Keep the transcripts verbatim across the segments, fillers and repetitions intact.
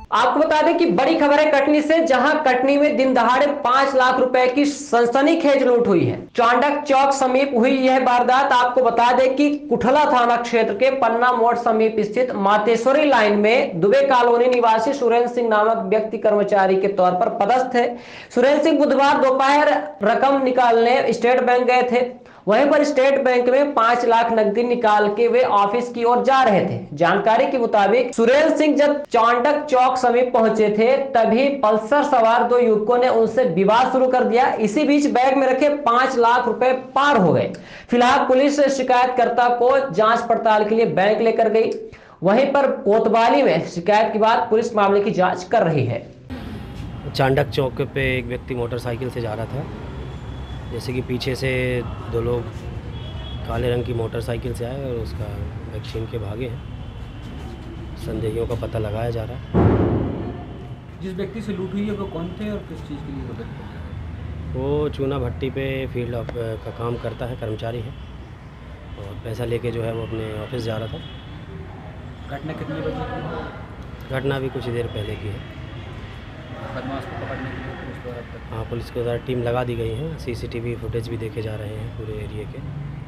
आपको बता दें कि बड़ी खबर है कटनी से, जहां कटनी में दिन दहाड़े पांच लाख रुपए की सनसनीखेज लूट हुई है। चांडक चौक समीप हुई यह वारदात। आपको बता दें कि कुठला थाना क्षेत्र के पन्ना मोड़ समीप स्थित मातेश्वरी लाइन में दुबे कॉलोनी निवासी सुरेंद्र सिंह नामक व्यक्ति कर्मचारी के तौर पर पदस्थ है। सुरेंद्र सिंह बुधवार दोपहर रकम निकालने स्टेट बैंक गए थे। वहीं पर स्टेट बैंक में पांच लाख नकदी निकाल के वे ऑफिस की ओर जा रहे थे। जानकारी के मुताबिक सुरेंद्र सिंह जब चांडक चौक समीप पहुंचे थे, तभी पल्सर सवार दो युवकों ने उनसे विवाद शुरू कर दिया। इसी बीच बैग में रखे पांच लाख रुपए पार हो गए। फिलहाल पुलिस शिकायतकर्ता को जांच पड़ताल के लिए बैंक लेकर गई। वहीं पर कोतवाली में शिकायत के बाद पुलिस मामले की जांच कर रही है। चांडक चौक पे एक व्यक्ति मोटरसाइकिल से जा रहा था, जैसे कि पीछे से दो लोग काले रंग की मोटरसाइकिल से आए और उसका बैग छीन के भागे हैं। संदेहियों का पता लगाया जा रहा है। जिस व्यक्ति से लूट हुई है वो कौन थे और किस चीज़ के लिए वो व्यक्ति? वो चूना भट्टी पे फील्ड ऑफ का काम करता है, कर्मचारी है, और पैसा लेके जो है वो अपने ऑफिस जा रहा था। घटना कितने बजे की? घटना भी कुछ देर पहले की है। बदमाश को पकड़ने के लिए पुलिस द्वारा हाँ, पुलिस के द्वारा टीम लगा दी गई है। सीसीटीवी फुटेज भी देखे जा रहे हैं पूरे एरिया के।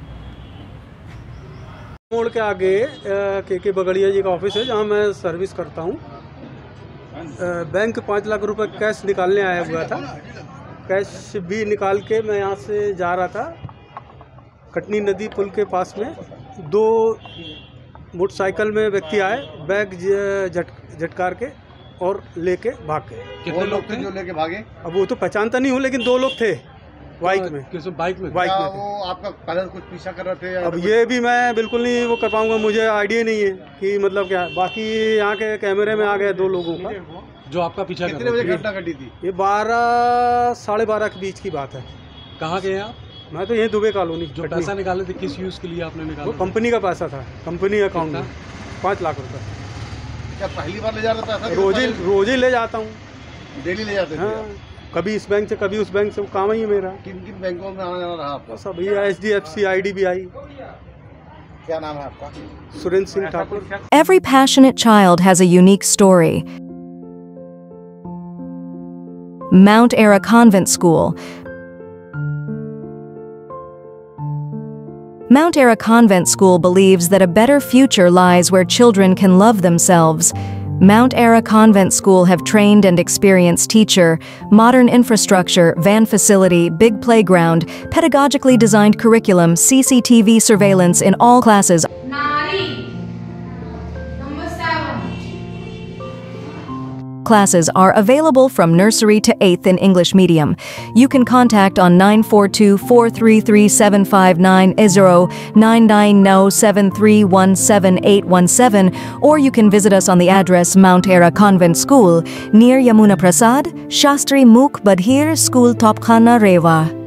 मोड़ के आगे के के बगड़िया जी का ऑफिस है, जहाँ मैं सर्विस करता हूँ। बैंक पाँच लाख रुपए कैश निकालने आया हुआ था। कैश भी निकाल के मैं यहाँ से जा रहा था। कटनी नदी पुल के पास में दो मोटरसाइकिल में व्यक्ति आए, बैग झट झटकार के और लेके भाग गए। कितने लोग थे जो लेके भागे? अब वो तो पहचानता नहीं हूँ, लेकिन दो लोग थे बाइक में। किस बाइक में? बाइक में वो आपका कलर कुछ पीछा कर रहे थे? अब ये भी मैं बिल्कुल नहीं वो कर पाऊंगा, मुझे आइडिया नहीं है कि मतलब क्या। बाकी यहाँ के कैमरे में आ गए दो लोगों का जो आपका पीछा। कितने बजे घटना घटी थी? ये बारह साढ़े बारह के बीच की बात है। कहाँ गए आप? मैं तो यही दुबे कॉलोनी। जो पैसा निकाले थे किस यूज़ के लिए आपने निकाला? वो कंपनी का पैसा था, कंपनी अकाउंट में पाँच लाख रुपए। क्या पहली बार ले जा रहा था? रोज ही रोज ही ले जाता हूँ। डेली ले जाते थे? हाँ, कभी इस बैंक से कभी उस बैंक से, वो काम ही है मेरा। किन किन बैंकों में आना जाना रहा आपका? सब ये H D F C, I D B I. क्या नाम है आपका? Surendra Singh Thakur. Every passionate child has a unique story. Mount Ara Convent School. Mount Ara Convent School believes that a better future lies where children can love themselves. Mount Ara Convent School have trained and experienced teacher, modern infrastructure, van facility, big playground, pedagogically designed curriculum, C C T V surveillance in all classes. Classes are available from nursery to eighth in English medium. You can contact on nine four two, four three three, seven five nine zero, nine nine zero, seven three one seven eight one seven, or you can visit us on the address Mount Ara Convent School, near Yamuna Prasad, Shastri Mukh Badhir School, Topkhana, Rewa.